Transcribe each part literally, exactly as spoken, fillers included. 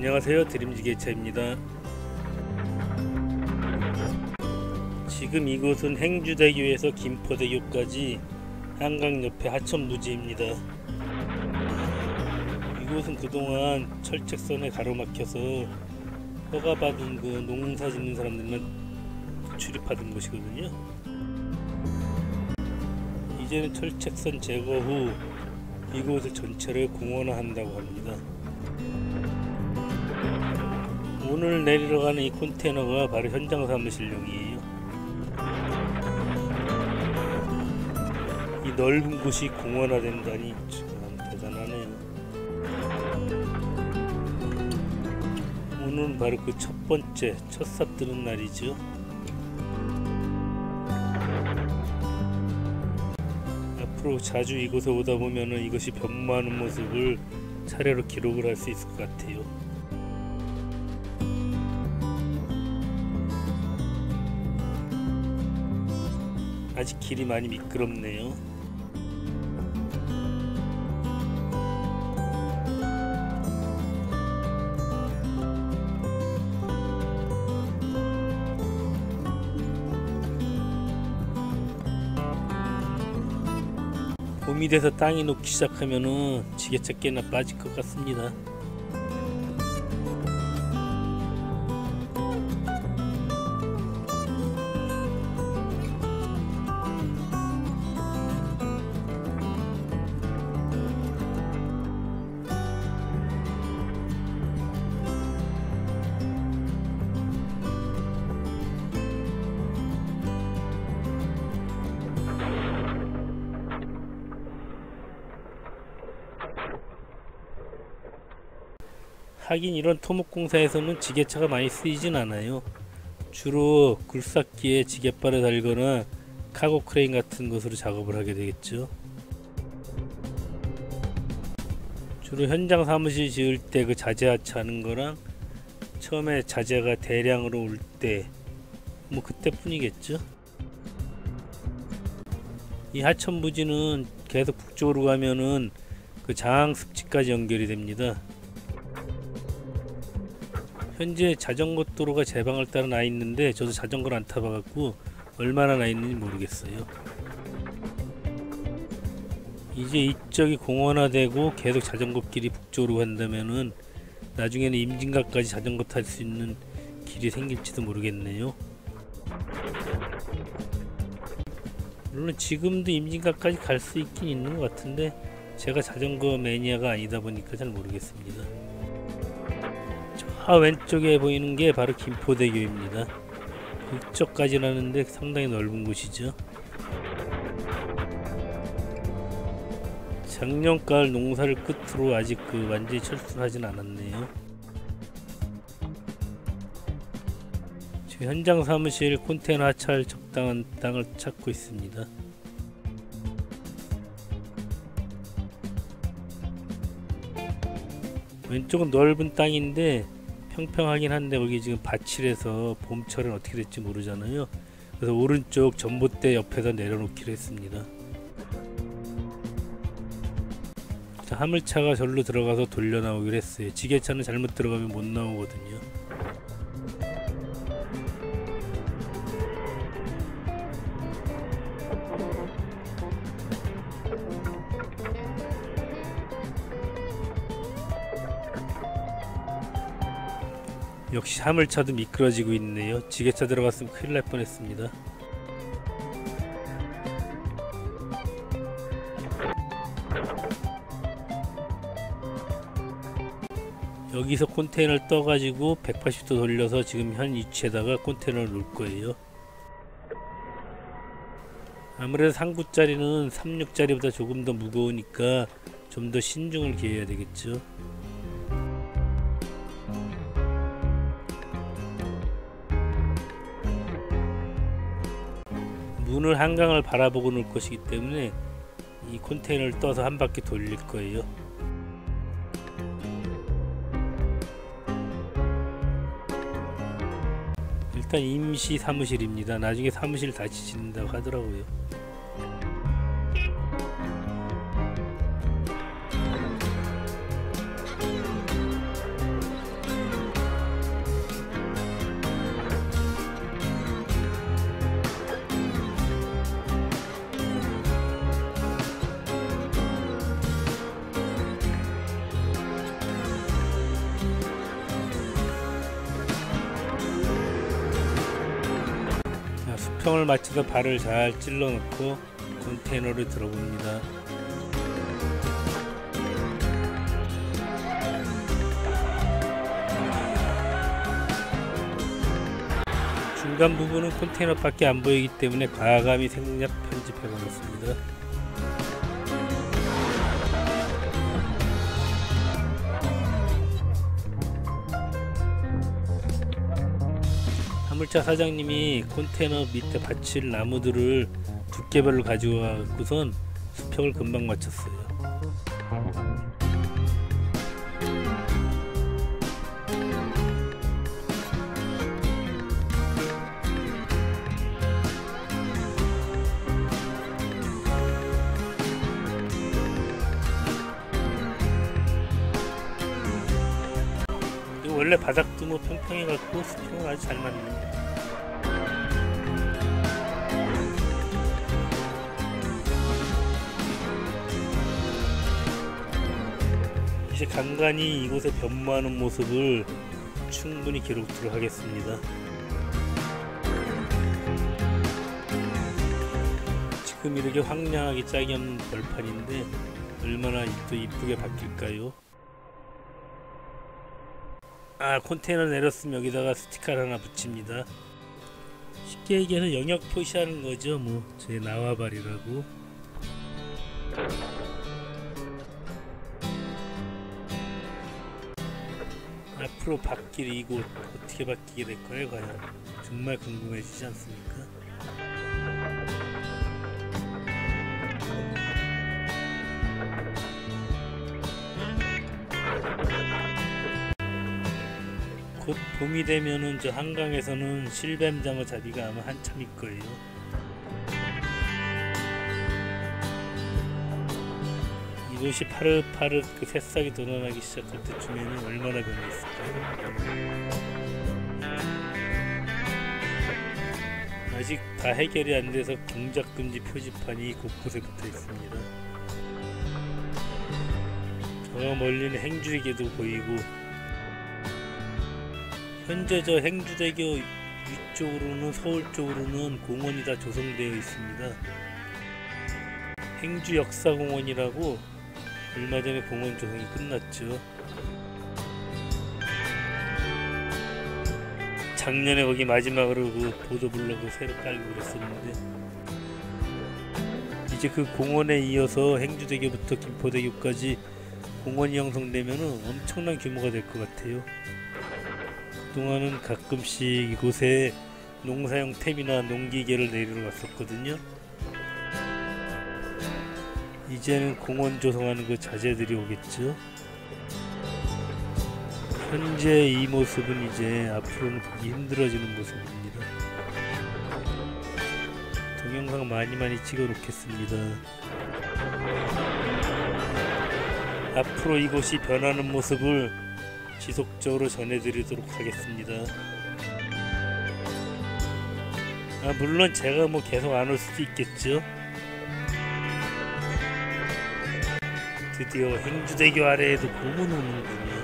안녕하세요, 드림지게차입니다. 지금 이곳은 행주대교에서 김포대교까지 한강 옆에 하천부지입니다. 이곳은 그동안 철책선에 가로막혀서 허가받은 그 농사 짓는 사람들만 출입하던 곳이거든요. 이제는 철책선 제거 후 이곳을 전체를 공원화한다고 합니다. 오늘 내리러 가는 이 컨테이너가 바로 현장 사무실용이에요. 이 넓은 곳이 공원화된다니 참 대단하네요. 오늘은 바로 그 첫 번째 첫 삽 드는 날이죠. 앞으로 자주 이곳에 오다 보면은 이것이 변모하는 모습을 차례로 기록을 할 수 있을 것 같아요. 아직 길이 많이 미끄럽네요. 봄이 돼서 땅이 녹기 시작하면은 지게차 꽤나 빠질 것 같습니다. 하긴 이런 토목공사에서는 지게차가 많이 쓰이진 않아요. 주로 굴삭기에 지게발을 달거나 카고 크레인 같은 것으로 작업을 하게 되겠죠. 주로 현장 사무실 지을 때 그 자재 하차하는 거랑 처음에 자재가 대량으로 올 때 뭐 그때 뿐이겠죠. 이 하천부지는 계속 북쪽으로 가면은 그 장항습지까지 연결이 됩니다. 현재 자전거 도로가 제방을 따라 나 있는데 저도 자전거를 안 타봐갖고 얼마나 나 있는지 모르겠어요. 이제 이쪽이 공원화되고 계속 자전거길이 북쪽으로 간다면은 나중에는 임진각까지 자전거 탈 수 있는 길이 생길지도 모르겠네요. 물론 지금도 임진각까지 갈 수 있긴 있는 것 같은데 제가 자전거 매니아가 아니다 보니까 잘 모르겠습니다. 저 왼쪽에 보이는 게 바로 김포대교입니다. 그쪽까지라는데 상당히 넓은 곳이죠. 작년 가을 농사를 끝으로 아직 그 완전히 철수를 하진 않았네요. 지금 현장 사무실 컨테이너 하차할 적당한 땅을 찾고 있습니다. 왼쪽은 넓은 땅인데 평평하긴 한데 여기 지금 밭이라서 봄철은 어떻게 될지 모르잖아요. 그래서 오른쪽 전봇대 옆에다 내려놓기로 했습니다. 자, 화물차가 절로 들어가서 돌려 나오기로 했어요. 지게차는 잘못 들어가면 못 나오거든요. 역시 화물차도 미끄러지고 있네요. 지게차 들어갔으면 큰일 날 뻔했습니다. 여기서 컨테이너를 떠가지고 백팔십 도 돌려서 지금 현 위치에다가 컨테이너를 놓을 거예요. 아무래도 삼구짜리는 삼육짜리보다 조금 더 무거우니까 좀 더 신중을 기해야 되겠죠. 문을 한강을 바라보고 놓을 것이기 때문에 이 컨테이너를 떠서 한 바퀴 돌릴 거예요. 일단 임시 사무실입니다. 나중에 사무실 다시 짓는다고 하더라고요. 수평을 맞춰서 발을 잘 찔러 넣고 컨테이너를 들어봅니다. 중간 부분은 컨테이너 밖에 안 보이기 때문에 과감히 생략 편집해 버렸습니다. 화물차 사장님이 컨테이너 밑에 받칠 나무들을 두께별로 가지고 와서는 수평을 금방 맞췄어요. 원래 바닥도 뭐 평평해갖고 수평은 아주 잘 맞네요. 이제 간간히 이곳에 변모하는 모습을 충분히 기록토록 하겠습니다. 지금 이렇게 황량하게 짝이 없는 벌판인데 얼마나 또 이쁘게 바뀔까요? 아, 컨테이너 내렸으면 여기다가 스티커를 하나 붙입니다. 쉽게 얘기해서 영역 표시하는 거죠. 뭐 제 나와발이라고. 앞으로 바뀔 이곳 어떻게 바뀌게 될까요? 과연 정말 궁금해지지 않습니까? 곧 봄이 되면은 저 한강에서는 실뱀장어 잡이가 아마 한참일 거예요. 이곳이 파릇파릇 그 새싹이 돋아나기 시작할 때쯤에는 얼마나 변했을까요? 아직 다 해결이 안 돼서 경작금지 표지판이 곳곳에 붙어 있습니다. 저 멀리는 행주대교도 보이고, 현재 저 행주대교 위쪽으로는 서울 쪽으로는 공원이 다 조성되어 있습니다. 행주역사공원이라고 얼마 전에 공원 조성이 끝났죠. 작년에 거기 마지막으로 그 보도블럭을 새로 깔고 그랬었는데, 이제 그 공원에 이어서 행주대교부터 김포대교까지 공원이 형성되면 엄청난 규모가 될 것 같아요. 그동안은 가끔씩 이곳에 농사용 탭이나 농기계를 내리러 왔었거든요. 이제는 공원 조성하는 그 자재들이 오겠죠. 현재 이 모습은 이제 앞으로는 보기 힘들어지는 모습입니다. 동영상 많이 많이 찍어 놓겠습니다. 앞으로 이곳이 변하는 모습을 지속적으로 전해드리도록 하겠습니다. 아, 물론 제가 뭐 계속 안 올 수도 있겠죠. 드디어 행주대교 아래에도 곰은 오는군요.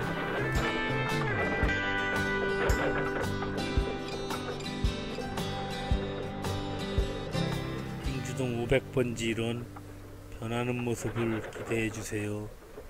행주동 오백 번지 이런 변하는 모습을 기대해주세요.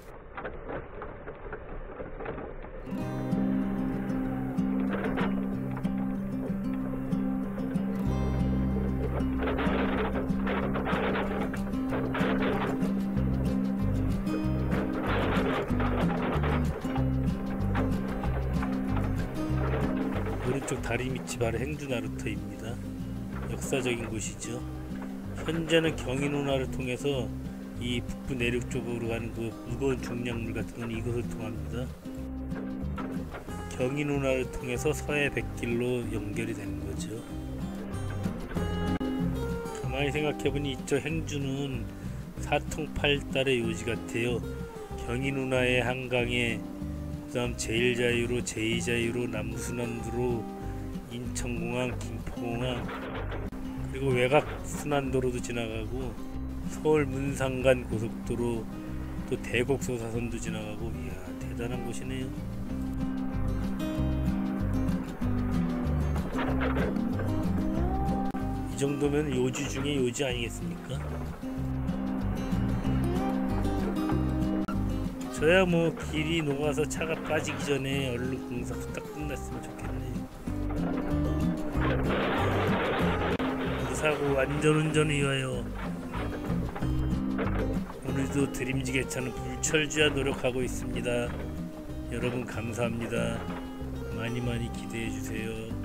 오른쪽 다리 밑이 바로 행주나루터입니다. 역사적인 곳이죠. 현재는 경인운하를 통해서 이 북부 내륙 쪽으로 가는 그 무거운 중량물 같은 건 이곳을 통합니다. 경인운하를 통해서 서해 백길로 연결이 되는 거죠. 가만히 생각해보니 이쪽 행주는 사통팔달의 요지 같아요. 경인운하의 한강에, 그 다음 제일자유로, 제이자유로, 남부순환도로, 인천공항, 김포공항, 그리고 외곽순환도로도 지나가고, 서울 문상간 고속도로, 또 대곡소사선도 지나가고, 이야, 대단한 곳이네요. 정도면 요지 중에 요지 아니겠습니까? 저야 뭐 길이 녹아서 차가 빠지기 전에 얼른 공사 후딱 끝났으면 좋겠네요. 무사고 안전운전 위하여. 오늘도 드림지게차는 불철주야 노력하고 있습니다. 여러분 감사합니다. 많이 많이 기대해 주세요.